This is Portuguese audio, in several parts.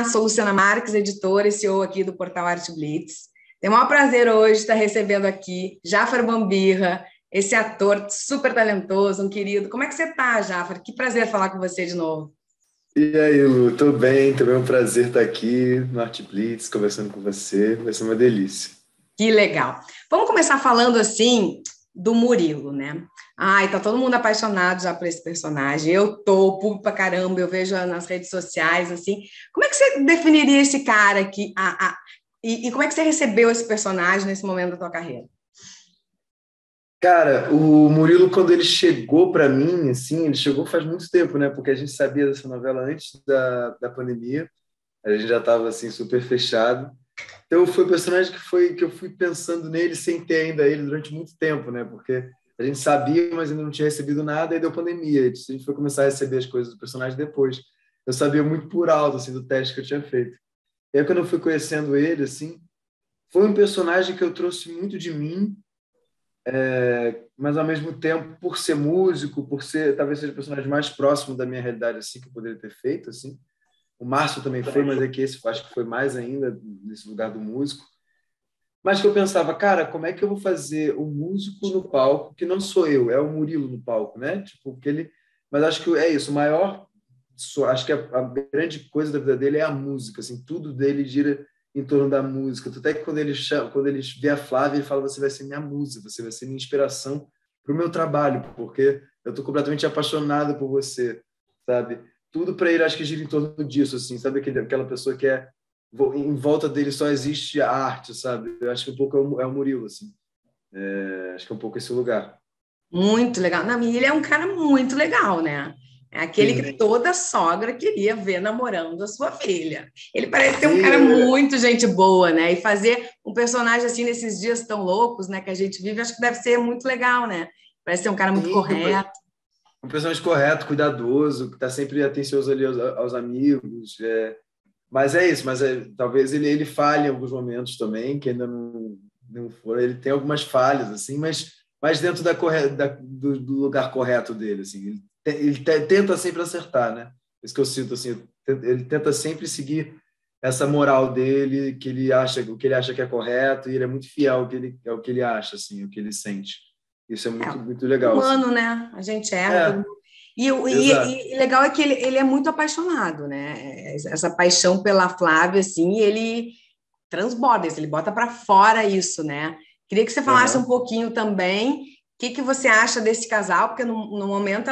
sou Luciana Marques, editora e CEO aqui do Portal Arte Blitz. Tenho o maior prazer hoje estar recebendo aqui Jafar Bambirra, esse ator super talentoso, um querido. Como é que você está, Jafar? Que prazer falar com você de novo. E aí, Lu, tô bem, também é um prazer estar aqui no Arte Blitz, conversando com você, vai ser uma delícia. Que legal. Vamos começar falando assim do Murilo, né? Ai, tá todo mundo apaixonado já por esse personagem. Eu tô, público pra caramba, eu vejo nas redes sociais, assim. Como é que você definiria esse cara aqui? E como é que você recebeu esse personagem nesse momento da tua carreira? Cara, o Murilo, quando ele chegou para mim, assim, ele chegou faz muito tempo, né? Porque a gente sabia dessa novela antes da pandemia, a gente já estava assim super fechado. Então foi o personagem que eu fui pensando nele sem ter ainda ele durante muito tempo, né? Porque a gente sabia, mas ainda não tinha recebido nada, e deu pandemia. A gente foi começar a receber as coisas do personagem depois. Eu sabia muito por alto, assim, do teste que eu tinha feito. E aí, quando eu fui conhecendo ele, assim, foi um personagem que eu trouxe muito de mim, mas ao mesmo tempo, por ser músico, por ser, talvez seja o personagem mais próximo da minha realidade, assim, que eu poderia ter feito, assim. O Márcio também foi, mas é que esse acho que foi mais ainda nesse lugar do músico. Mas que eu pensava, cara, como é que eu vou fazer um músico no palco que não sou eu, é o Murilo no palco, né? Tipo, porque ele, mas acho que é isso, o maior, acho que a grande coisa da vida dele é a música, assim, tudo dele gira em torno da música. Até que quando ele vê a Flávia, ele fala, você vai ser minha musa, você vai ser minha inspiração para o meu trabalho, porque eu estou completamente apaixonado por você, sabe? Tudo para ele acho que gira em torno disso, assim, sabe aquela pessoa que é em volta dele só existe a arte, sabe? Eu acho que um pouco é o Murilo, assim. Acho que é um pouco esse lugar. Muito legal. Não, e ele é um cara muito legal, né? É aquele que Sim, toda sogra queria ver namorando a sua filha. Ele parece ser um sim, cara muito gente boa, né? E fazer um personagem assim nesses dias tão loucos, né, que a gente vive, acho que deve ser muito legal, né? Parece ser um cara muito sim, correto. um personagem correto, cuidadoso, que está sempre atencioso ali aos amigos. Mas é isso, talvez ele falhe em alguns momentos também, que ainda não foram. Ele tem algumas falhas, assim, mas dentro do lugar correto dele, assim. Tenta sempre acertar, né? Isso que eu sinto, assim, ele tenta sempre seguir essa moral dele, o que ele acha que é correto, e ele é muito fiel ao que ele acha, assim, ao que ele sente. Isso é É, muito, muito legal, assim. humano, né? A gente erra, todo É, mundo. E legal é que ele é muito apaixonado, né? Essa paixão pela Flávia, assim, ele transborda isso, ele bota para fora isso, né? Queria que você falasse um exato. pouquinho também o que você acha desse casal, porque no momento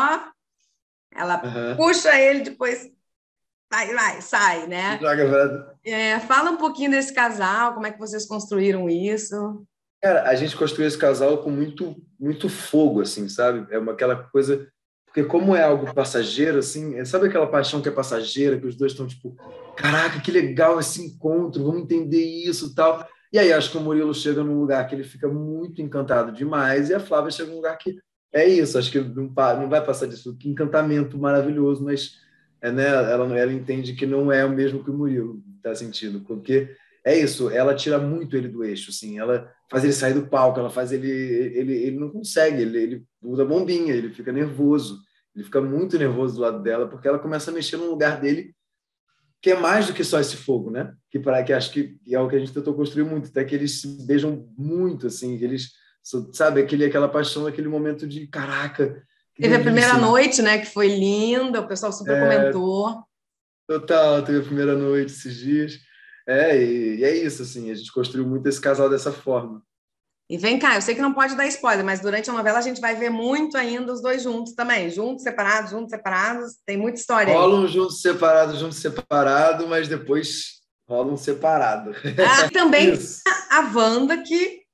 ela Aham. puxa ele, depois vai, sai, né? Joga pra- Fala um pouquinho desse casal, como é que vocês construíram isso? Cara, a gente construiu esse casal com muito, muito fogo, assim, sabe? Aquela coisa. Porque, como é algo passageiro, assim, sabe aquela paixão que é passageira, que os dois estão tipo, caraca, que legal esse encontro, vamos entender isso e tal. E aí, acho que o Murilo chega num lugar que ele fica muito encantado demais, e a Flávia chega num lugar que é isso, acho que não vai passar disso, que encantamento maravilhoso, mas né, ela entende que não é o mesmo que o Murilo está sentindo, porque é isso, ela tira muito ele do eixo, assim, ela faz ele sair do palco, ela faz ele não consegue, ele usa bombinha, ele fica nervoso, ele fica muito nervoso do lado dela, porque ela começa a mexer no lugar dele, que é mais do que só esse fogo, né? Que acho que é o que a gente tentou construir muito, até que eles se beijam muito, assim, que eles, sabe, aquela paixão, aquele momento de caraca, que Teve a primeira delícia. noite, né, que foi linda, o pessoal super comentou. Total, teve a primeira noite esses dias. E é isso, assim, a gente construiu muito esse casal dessa forma. E vem cá, eu sei que não pode dar spoiler, mas durante a novela a gente vai ver muito ainda os dois juntos também, juntos, separados, tem muita história aí. Rolam juntos separado, mas depois rolam separado. Ah, também Isso. a Wanda que.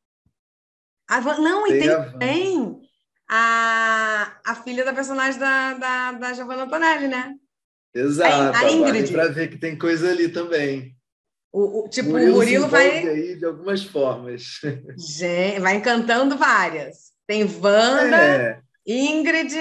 Não, e Tem tem a Wanda. também a filha da personagem da Giovanna Antonelli, né? A Exato, aguardem para Ingrid. ver que tem coisa ali também. Tipo, o Murilo se Murilo envolve vai, aí de algumas formas. vai encantando várias. Tem Wanda, É, Ingrid.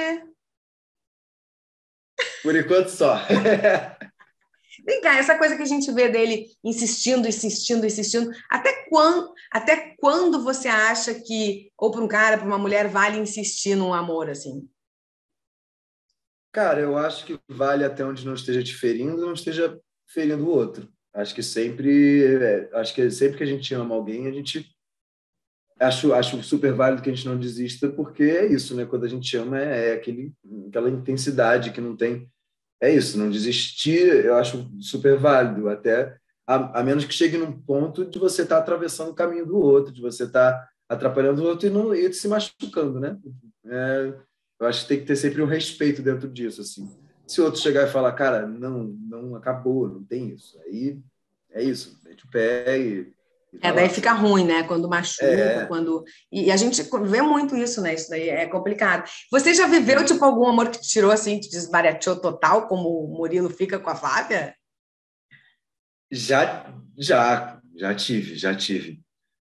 por enquanto só. Vem cá, essa coisa que a gente vê dele insistindo, até quando você acha que, ou para um cara, para uma mulher, vale insistir num amor assim? Cara, eu acho que vale até onde não esteja te ferindo, não esteja ferindo o outro. Acho que sempre que a gente ama alguém, a gente acho super válido que a gente não desista, porque é isso, né? Quando a gente ama, aquela intensidade que não tem. É isso, não desistir, eu acho super válido, até a menos que chegue num ponto de você estar atravessando o caminho do outro, de você estar atrapalhando o outro e se machucando, né? Eu acho que tem que ter sempre um respeito dentro disso, assim. Se o outro chegar e falar, cara, não acabou, não tem isso, aí é isso, mete o pé e vai Daí lá, fica sabe? ruim, né? Quando machuca, É, quando. E a gente vê muito isso, né? Isso daí é complicado. Você já viveu, sim. tipo, algum amor que te tirou assim, te desbarateou total, como o Murilo fica com a Flávia? Já tive, já tive.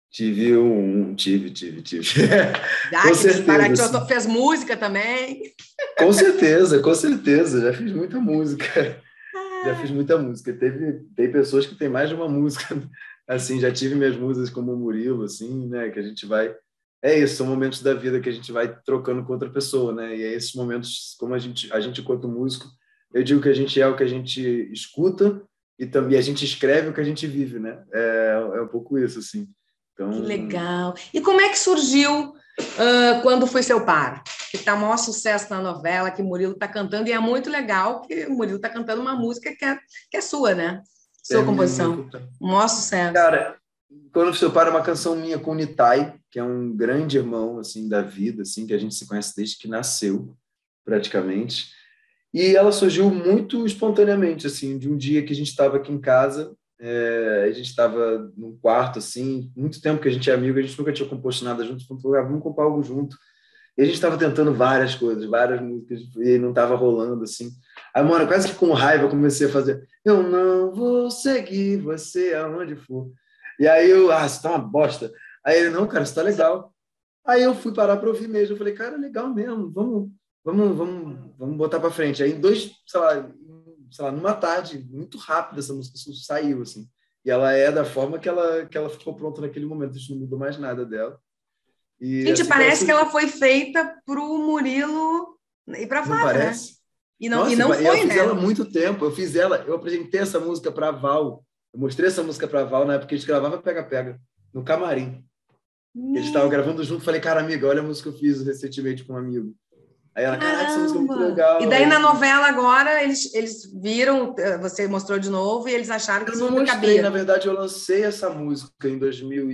Tive. Já Com que certeza, desbarateou, assim. fez música também? Com certeza, com certeza. Já fiz muita música. Já fiz muita música. Tem pessoas que têm mais de uma música. Assim, já tive minhas músicas como o Murilo, assim, né? Que a gente vai. É isso, são momentos da vida que a gente vai trocando com outra pessoa, né? E é esses momentos, como a gente enquanto músico, eu digo que a gente é o que a gente escuta e também a gente escreve o que a gente vive, né? É um pouco isso, assim. Que Então, legal. E como é que surgiu Quando Fui Seu Par? Que está o maior sucesso na novela, que o Murilo está cantando, e é muito legal que o Murilo está cantando uma música que é sua, né? Sua é minha composição. culpa. O maior sucesso. Cara, quando seu pai é uma canção minha com o Nitai, que é um grande irmão assim da vida, assim que a gente se conhece desde que nasceu, praticamente. E ela surgiu muito espontaneamente, assim, de um dia que a gente estava aqui em casa, a gente estava num quarto, assim, muito tempo que a gente é amigo, a gente nunca tinha composto nada junto, falou, vamos compor algo junto. E a gente estava tentando várias coisas, várias músicas, e não estava rolando, assim. Aí, mano, quase que com raiva, eu comecei a fazer Eu não vou seguir você aonde for. E aí isso tá uma bosta. Aí ele, não, cara, isso tá legal. Aí eu fui parar para ouvir mesmo. Eu falei, cara, legal mesmo, vamos botar para frente. Aí em sei lá, numa tarde, muito rápido, essa música saiu, assim. E ela é da forma que ela ficou pronta naquele momento, a gente não mudou mais nada dela. E Gente, assim que ela parece que surgiu, ela foi feita para o Murilo e para a não Flávia, né? parece? E Nossa, não eu foi, fiz ela há né? muito tempo. Eu apresentei essa música para a Val. Eu mostrei essa música para a Val na época que a gente gravava Pega-Pega, no camarim. Eles estavam Me... gravando junto. Falei, cara, amiga, olha a música que eu fiz recentemente com um amigo. Aí ela, caraca, essa música é muito Caramba! E legal. daí na Aí novela agora eles viram, você mostrou de novo e eles acharam que eu não super mostrei, na cabia. verdade, eu lancei essa música em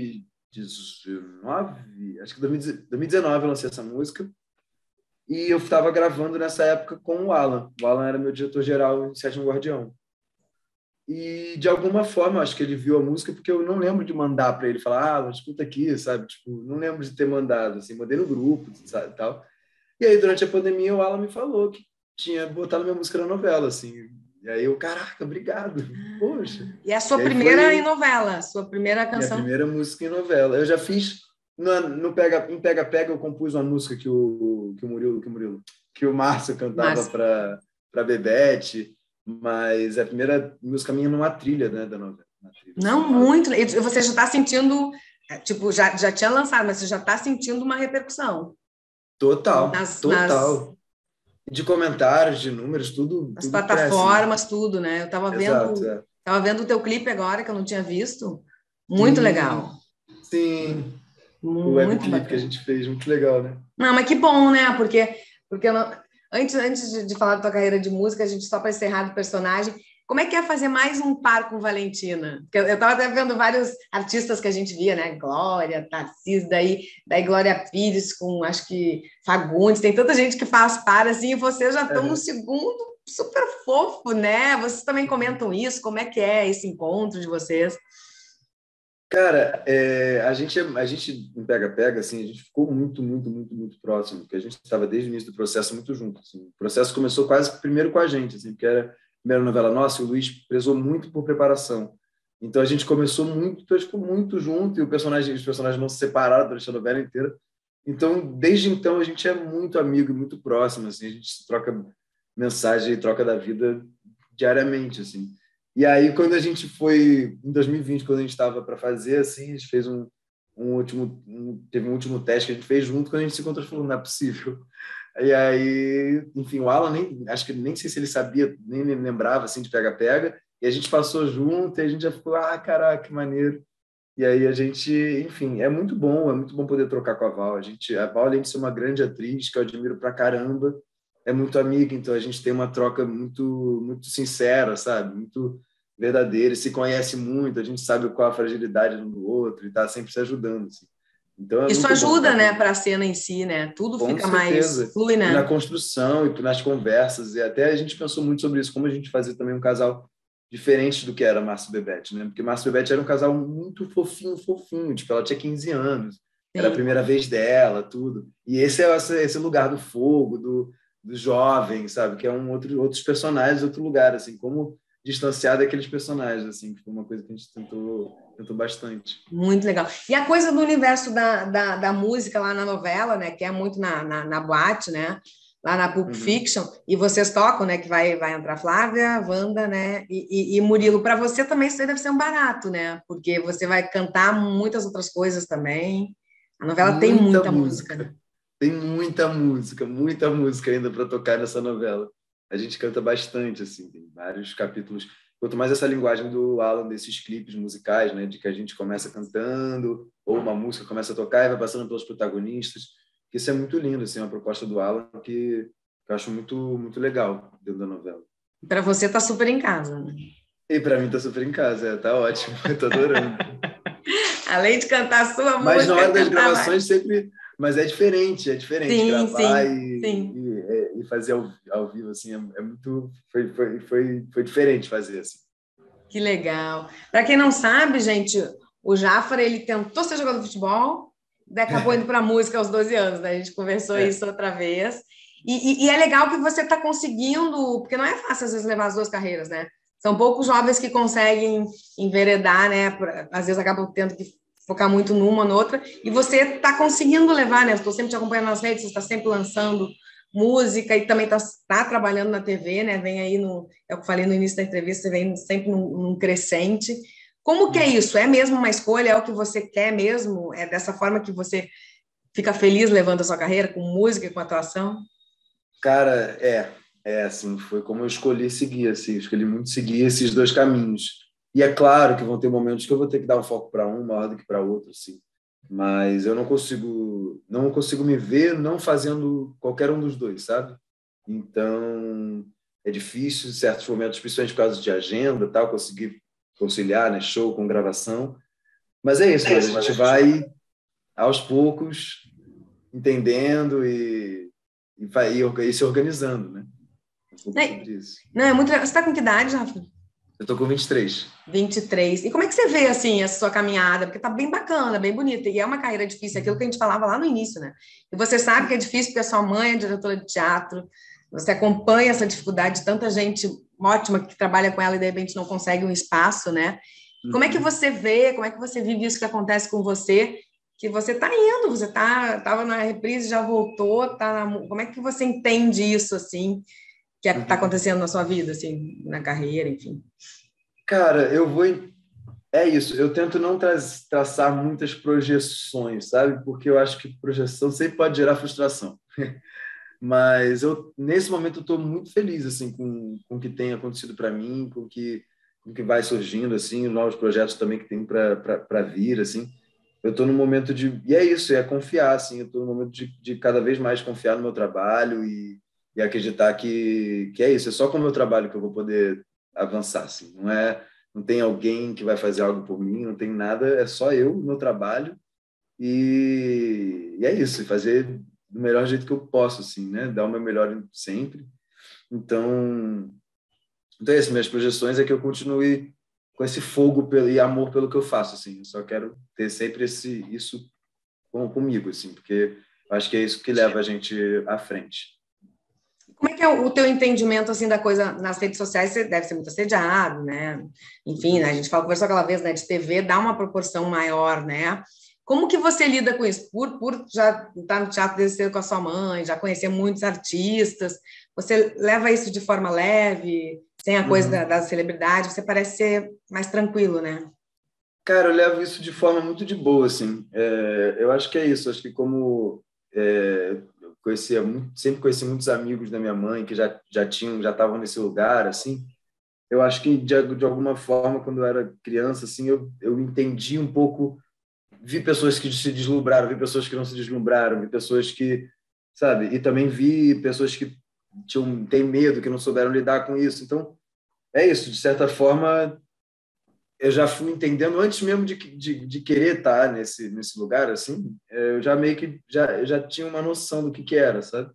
2019, acho que 2019 eu lancei essa música. E eu estava gravando nessa época com o Alan. O Alan era meu diretor-geral em Sétimo Guardião. E, de alguma forma, acho que ele viu a música, porque eu não lembro de mandar para ele falar, escuta aqui, sabe? Tipo, não lembro de ter mandado, assim, mandei no grupo, sabe, tal. E aí, durante a pandemia, o Alan me falou que tinha botado minha música na novela, assim. E aí eu, caraca, obrigado, poxa. E é a E sua aí primeira em foi novela, sua primeira minha canção. primeira música em novela. Eu já fiz, em Pega Pega, eu compus uma música que o Márcio cantava Mas para Bebete, mas é a primeira música minha numa trilha, né, da novela, na trilha não sonora. muito. E você já está sentindo, tipo, já tinha lançado, mas você já está sentindo uma repercussão Total, nas total. De comentários, de números, tudo, nas tudo cresce, né? plataformas, tudo, né? Eu Exato, é. tava vendo o teu clipe agora, que eu não tinha visto. Muito Sim, legal. sim. O Muito webclip que a bacana. gente fez, muito legal, né? Não, mas que bom, né? Porque antes de falar da tua carreira de música, a gente só para encerrar do personagem, como é que é fazer mais um par com Valentina? Porque eu estava até vendo vários artistas que a gente via, né? Glória, Tarcísio, daí Glória Pires com, acho que, Fagundes, tem tanta gente que faz par assim, e vocês já estão no Uhum. segundo, super fofo, né? Vocês também comentam isso, como é que é esse encontro de vocês? Cara, a gente em Pega-Pega, assim, a gente ficou muito, muito, muito, muito próximo, porque a gente estava desde o início do processo muito junto. Assim. O processo começou quase que primeiro com a gente, assim, porque era a primeira novela nossa e o Luiz prezou muito por preparação. Então a gente começou muito, então, ficou muito junto e os personagens não se separaram durante a novela inteira. Então, desde então, a gente é muito amigo e muito próximo, assim, a gente troca mensagem e troca da vida diariamente, assim. E aí, quando a gente foi, em 2020, quando a gente estava para fazer, assim, a gente fez teve um último teste que a gente fez junto, quando a gente se encontrou, falou, não é possível. E aí, enfim, o Alan, acho que nem sei se ele sabia, nem lembrava, assim, de pega-pega, E a gente passou junto e a gente já ficou, caraca, que maneiro. E aí a gente, enfim, é muito bom poder trocar com a Val. A Val, além de ser uma grande atriz, que eu admiro pra caramba, é muito amiga, então a gente tem uma troca muito sincera, sabe? Muito verdadeira, se conhece muito, a gente sabe qual a fragilidade um do outro e tá sempre se ajudando, assim. Então é Isso muito bom ajuda, estar né, com para a cena em si, né? Tudo com fica mais certeza. flui, E na né? construção e nas conversas, e até a gente pensou muito sobre isso, como a gente fazia também um casal diferente do que era Márcio e Bebete, né? Porque Márcio e Bebete era um casal muito fofinho, tipo, ela tinha 15 anos, era a Sim. primeira vez dela, tudo. E esse é esse lugar do fogo, do jovem, sabe? Que é outros personagens, outro lugar, assim, como distanciar daqueles personagens, assim, que foi uma coisa que a gente tentou bastante. Muito legal. E a coisa do universo da música lá na novela, né? Que é muito na boate, né? Lá na Pulp Uhum. Fiction, e vocês tocam, né? Que vai entrar Flávia, Wanda, né? E Murilo. Para você também isso aí deve ser um barato, né? Porque você vai cantar muitas outras coisas também. A novela tem Muita muita música, né? música. Tem muita música ainda para tocar nessa novela. A gente canta bastante, assim, tem vários capítulos. Quanto mais essa linguagem do Alan, desses clipes musicais, né, de que a gente começa cantando, ou uma música começa a tocar e vai passando pelos protagonistas, que isso é muito lindo, assim, uma proposta do Alan que eu acho muito legal dentro da novela. Para você tá super em casa, né? E para mim tá super em casa, tá ótimo, eu tô adorando. Além de cantar a sua Mas na música, hora das cantar mais. gravações sempre. Mas é diferente Sim, gravar sim, sim. e fazer ao vivo, assim, é muito. Foi diferente fazer, assim. Que legal. Para quem não sabe, gente, o Jafar, ele tentou ser jogador de futebol, daí acabou indo para a música aos 12 anos, né? A gente conversou É. isso outra vez. E é legal que você está conseguindo, porque não é fácil às vezes levar as duas carreiras, né? São poucos jovens que conseguem enveredar, né? Às vezes acabam tendo que focar muito numa, noutra, e você está conseguindo levar, né? Estou sempre te acompanhando nas redes, você está sempre lançando música e também está trabalhando na TV, né? Vem aí no, é o que eu falei no início da entrevista, você vem sempre num crescente. Como que é isso? É mesmo uma escolha? É o que você quer mesmo? É dessa forma que você fica feliz levando a sua carreira com música e com atuação? Cara, assim, foi como eu escolhi seguir, assim, escolhi muito seguir esses dois caminhos. E é claro que vão ter momentos que eu vou ter que dar um foco para um maior do que para outro, assim. Mas eu não consigo me ver não fazendo qualquer um dos dois, sabe? Então, é difícil em certos momentos, principalmente por causa de agenda, tal, conseguir conciliar, né, show com gravação. Mas é isso, mas a gente vai aos poucos entendendo e se organizando, né? Um pouco Né? sobre isso. Não, é muito legal. Você está com que idade, Rafa? Eu tô com 23. 23. E como é que você vê, assim, essa sua caminhada? Porque tá bem bacana, bem bonita. E é uma carreira difícil, aquilo que a gente falava lá no início, né? E você sabe que é difícil porque a sua mãe é diretora de teatro, você acompanha essa dificuldade de tanta gente ótima que trabalha com ela e de repente não consegue um espaço, né? Como é que Uhum. você vê, como é que você vive isso que acontece com você, que você tá indo, você tava na reprise, já voltou, como é que você entende isso, assim, que está Uhum. acontecendo na sua vida, assim, na carreira, enfim? Cara, é isso, eu tento não traçar muitas projeções, sabe? Porque eu acho que projeção sempre pode gerar frustração. Mas nesse momento, eu estou muito feliz assim com o que tem acontecido para mim, com o que vai surgindo, assim, novos projetos também que tem para vir, assim. Eu estou no momento e é isso, é confiar, assim, eu estou no momento de cada vez mais confiar no meu trabalho e acreditar que é isso, é só com o meu trabalho que eu vou poder avançar, assim, não tem alguém que vai fazer algo por mim, não tem nada, é só eu, meu trabalho e é isso, fazer do melhor jeito que eu posso, assim, né, dar o meu melhor sempre, então, então é isso, minhas projeções é que eu continue com esse fogo e amor pelo que eu faço, assim. Eu só quero ter sempre isso comigo, assim, porque eu acho que é isso que leva a gente à frente. Como é que é o teu entendimento assim da coisa nas redes sociais? Você deve ser muito assediado, né? Enfim, né? A Uhum. gente conversou aquela vez, né? De TV dá uma proporção maior, né? Como que você lida com isso? Por já estar no teatro desde cedo com a sua mãe, já conhecer muitos artistas, você leva isso de forma leve, sem a coisa Uhum. da celebridade, você parece ser mais tranquilo, né? Cara, eu levo isso de forma muito de boa, assim. Eu acho que é isso. Acho que como eu sempre conheci muitos amigos da minha mãe que já estavam nesse lugar, assim. eu acho que de alguma forma, quando eu era criança, assim, eu entendi um pouco, vi pessoas que se deslumbraram, vi pessoas que não se deslumbraram, vi pessoas que, sabe, e também vi pessoas que têm medo, que não souberam lidar com isso. Então, é isso, de certa forma, eu já fui entendendo antes mesmo de querer estar nesse lugar, assim, eu já meio que eu já tinha uma noção do que era, sabe?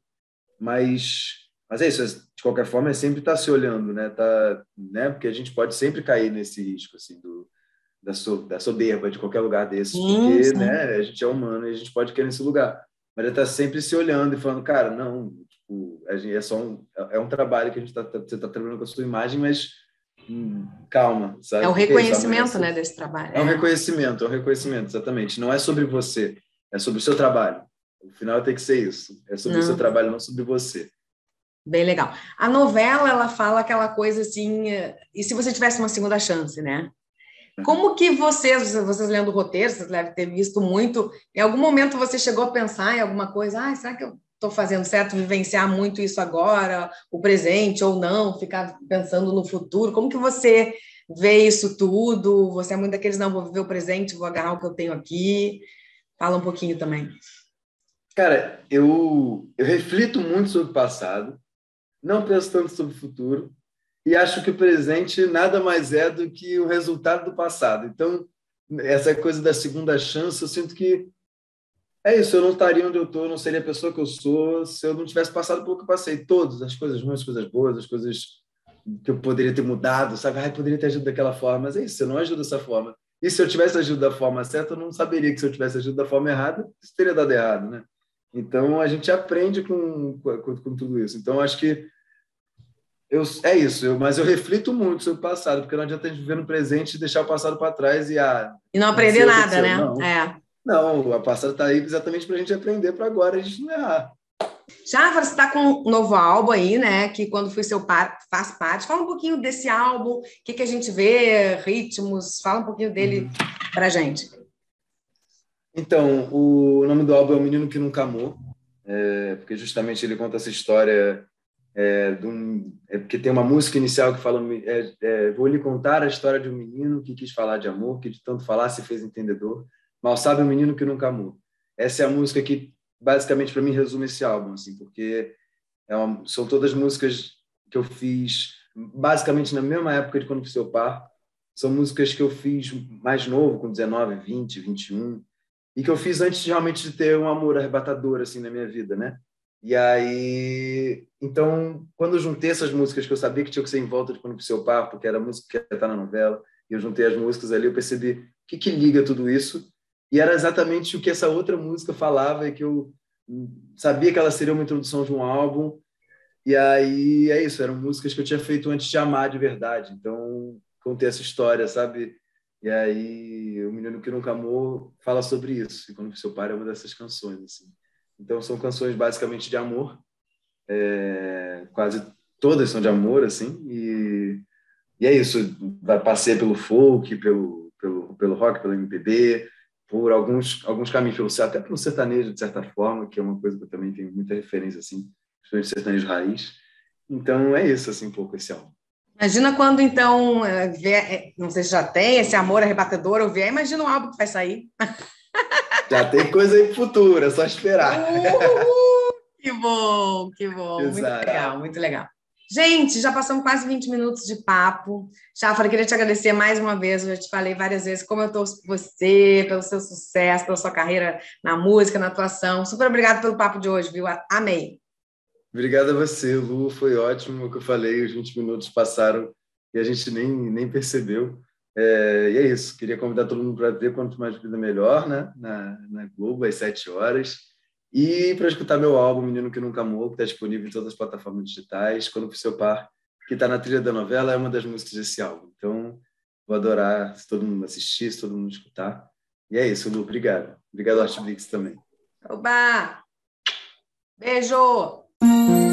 Mas é isso, de qualquer forma, é sempre estar se olhando, né? Tá, né? Porque a gente pode sempre cair nesse risco, assim, da soberba de qualquer lugar desses, Sim, porque, sim. né, a gente é humano e a gente pode cair nesse lugar. Mas é estar sempre se olhando e falando, cara, não, tipo, a gente é um trabalho que você está trabalhando com a sua imagem, mas calma, É o sabe? Porque é isso, amanhã reconhecimento, né, desse trabalho. é um reconhecimento, exatamente. Não é sobre você, é sobre o seu trabalho. O final tem que ser isso. É sobre o seu Não, trabalho, não sobre você. bem legal. A novela, ela fala aquela coisa assim, e se você tivesse uma segunda chance, né? Como que vocês lendo o roteiro, vocês devem ter visto muito, em algum momento você chegou a pensar em alguma coisa, será que eu estou fazendo certo, vivenciar muito isso agora, o presente ou não, ficar pensando no futuro? Como que você vê isso tudo? Você é muito daqueles, não, vou viver o presente, vou agarrar o que eu tenho aqui. Fala um pouquinho também. Cara, eu reflito muito sobre o passado, não penso tanto sobre o futuro, e acho que o presente nada mais é do que o resultado do passado. Então, essa coisa da segunda chance, eu sinto que é isso, eu não estaria onde eu estou, não seria a pessoa que eu sou se eu não tivesse passado pelo que eu passei. Todas as coisas ruins, as coisas boas, as coisas que eu poderia ter mudado, sabe? Ai, poderia ter agido daquela forma, mas é isso, eu não ajudo dessa forma. E se eu tivesse agido da forma certa, eu não saberia que se eu tivesse agido da forma errada, isso teria dado errado, né? Então, a gente aprende com tudo isso. Então, acho que é isso, mas eu reflito muito sobre o passado, porque não adianta a gente viver no presente e deixar o passado para trás e, E não aprender aconteceu, nada, aconteceu. né? Não, É. não, o passado está aí exatamente para a gente aprender para agora a gente não errar. Já você está com um novo álbum aí, né? Que quando fui seu par, faz parte. Fala um pouquinho desse álbum, o que a gente vê, ritmos, fala um pouquinho dele Uhum. pra gente. Então, o nome do álbum é O Menino que Nunca Amou, porque justamente ele conta essa história porque tem uma música inicial que fala vou lhe contar a história de um menino que quis falar de amor, que de tanto falar se fez entendedor, mal sabe o menino que nunca amou. Essa é a música que basicamente para mim resume esse álbum, assim, porque são todas músicas que eu fiz basicamente na mesma época de quando fui seu par. São músicas que eu fiz mais novo, com 19, 20, 21, e que eu fiz antes realmente de ter um amor arrebatador assim na minha vida, né? E aí, então, quando eu juntei essas músicas que eu sabia que tinha que ser em volta de Quando Fui Seu Par, porque era a música que ia estar na novela, e eu juntei as músicas ali, eu percebi o que liga tudo isso, e era exatamente o que essa outra música falava, e que eu sabia que ela seria uma introdução de um álbum, e aí é isso, eram músicas que eu tinha feito antes de amar de verdade, então contei essa história, sabe? E aí, O Menino que Nunca Amou fala sobre isso, e Quando Fui Seu Par é uma dessas canções, assim. Então, são canções basicamente de amor, quase todas são de amor, assim, e é isso, passei pelo folk, pelo rock, pelo MPB, por alguns caminhos, até pelo sertanejo, de certa forma, que é uma coisa que eu também tenho muita referência, assim, principalmente sertanejo raiz. Então, é isso, assim, um pouco esse álbum. Imagina quando, então, não sei se já tem esse amor arrebatador ou vier, imagina o álbum que vai sair. Já tem coisa aí pro futuro, é só esperar. Que bom, muito Exato. legal, muito legal. Gente, já passamos quase 20 minutos de papo. Chafra, queria te agradecer mais uma vez. Eu já te falei várias vezes como eu torço por você, pelo seu sucesso, pela sua carreira na música, na atuação. Super obrigada pelo papo de hoje, viu? Amei. Obrigado a você, Lu. Foi ótimo o que eu falei. Os 20 minutos passaram e a gente nem percebeu. E é isso. Queria convidar todo mundo para ver Quanto Mais Vida Melhor, né? Na Globo, às 7 horas. E para escutar meu álbum, Menino que Nunca Amou, que está disponível em todas as plataformas digitais. Quando Fui Seu Par, que está na trilha da novela, é uma das músicas desse álbum. Então, vou adorar se todo mundo assistir, se todo mundo escutar. E é isso, Lu. Obrigado. Obrigado, Artblitz, também. Oba! Beijo!